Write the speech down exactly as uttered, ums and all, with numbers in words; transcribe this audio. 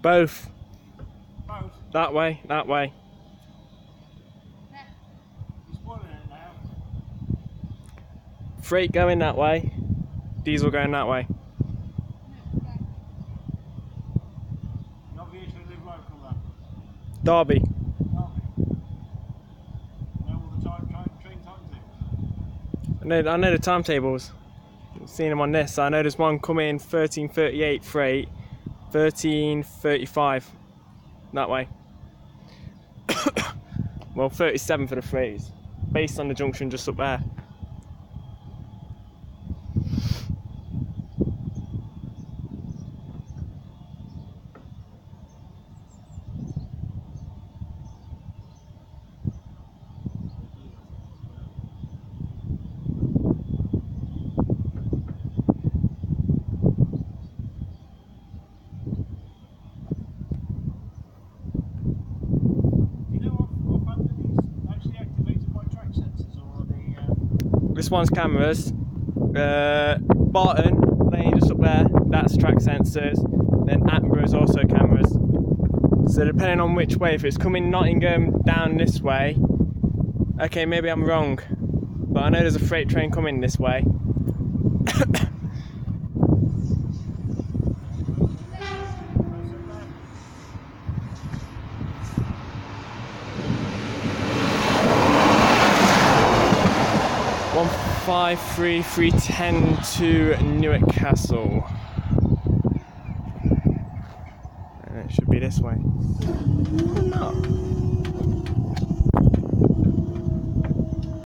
Both. Both? That way, that way. Yeah. You're spoiling it now. Freight going that way, diesel going that way. You obviously live local then? Derby. Derby. Know all the time, train, train timetables? I know, I know the timetables. I've seen them on this. I know there's one coming thirteen thirty-eight freight, thirteen thirty-five that way. Well, thirty-seven for the freight, based on the junction just up there. This one's cameras. Uh, Barton, lane just up there, that's track sensors. Then Attenborough is also cameras. So depending on which way, if it's coming Nottingham down this way, okay, maybe I'm wrong. But I know there's a freight train coming this way. one five three three ten to Newark Castle. And it should be this way.